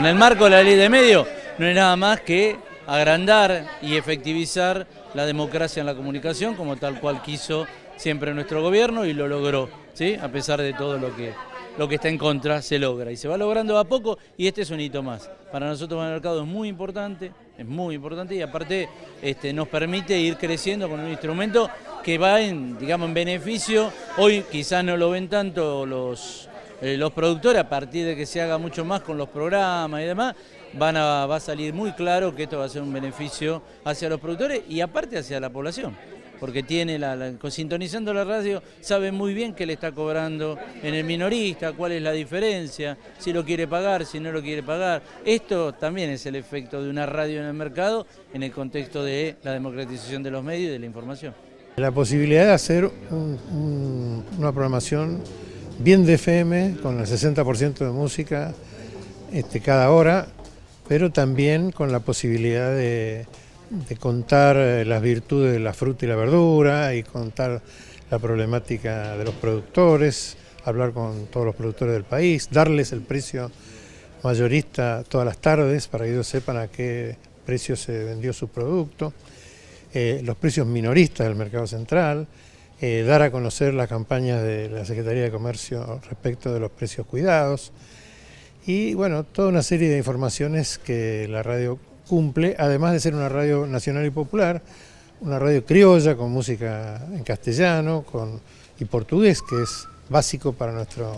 En el marco de la ley de medios no es nada más que agrandar y efectivizar la democracia en la comunicación, como tal cual quiso siempre nuestro gobierno y lo logró, ¿sí? A pesar de todo lo que está en contra, se logra y se va logrando a poco, y este es un hito más. Para nosotros el mercado es muy importante y aparte nos permite ir creciendo con un instrumento que va en beneficio. Hoy quizás no lo ven tanto los productores, a partir de que se haga mucho más con los programas y demás, va a salir muy claro que esto va a ser un beneficio hacia los productores y aparte hacia la población, porque sintonizando la radio sabe muy bien qué le está cobrando en el minorista, cuál es la diferencia, si lo quiere pagar, si no lo quiere pagar. Esto también es el efecto de una radio en el mercado en el contexto de la democratización de los medios y de la información. La posibilidad de hacer una programación bien de FM, con el 60% de música cada hora, pero también con la posibilidad de contar las virtudes de la fruta y la verdura y contar la problemática de los productores, hablar con todos los productores del país, darles el precio mayorista todas las tardes para que ellos sepan a qué precio se vendió su producto, los precios minoristas del mercado central, dar a conocer las campañas de la Secretaría de Comercio respecto de los precios cuidados y bueno, toda una serie de informaciones que la radio cumple, además de ser una radio nacional y popular, una radio criolla con música en castellano y portugués, que es básico para nuestro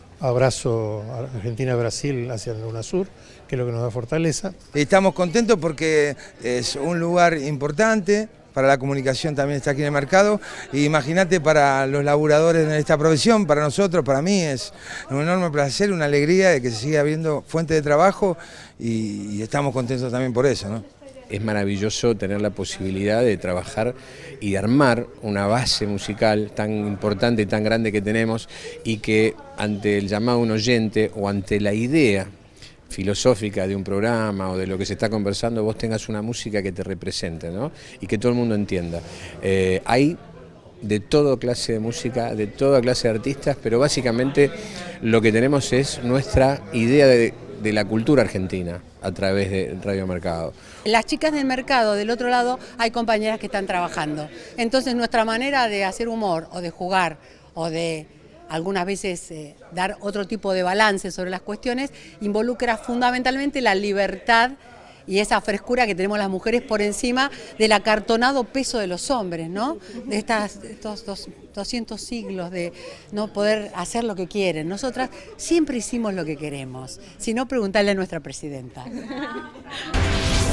abrazo Argentina-Brasil hacia el UNASUR, que es lo que nos da fortaleza. Estamos contentos porque es un lugar importante. Para la comunicación también está aquí en el mercado, y imagínate para los laburadores de esta profesión, para nosotros, para mí es un enorme placer, una alegría de que se siga habiendo fuente de trabajo y estamos contentos también por eso, ¿no? Es maravilloso tener la posibilidad de trabajar y de armar una base musical tan importante y tan grande que tenemos, y que ante el llamado de un oyente o ante la idea filosófica de un programa o de lo que se está conversando, vos tengas una música que te represente, ¿no? Y que todo el mundo entienda. Hay de toda clase de música, de toda clase de artistas, pero básicamente lo que tenemos es nuestra idea de la cultura argentina a través de Radio Mercado. Las chicas del mercado, del otro lado, hay compañeras que están trabajando. Entonces nuestra manera de hacer humor o de jugar o de algunas veces dar otro tipo de balance sobre las cuestiones, involucra fundamentalmente la libertad y esa frescura que tenemos las mujeres por encima del acartonado peso de los hombres, ¿no? De estos 200 siglos de no poder hacer lo que quieren. Nosotras siempre hicimos lo que queremos, si no, preguntarle a nuestra presidenta.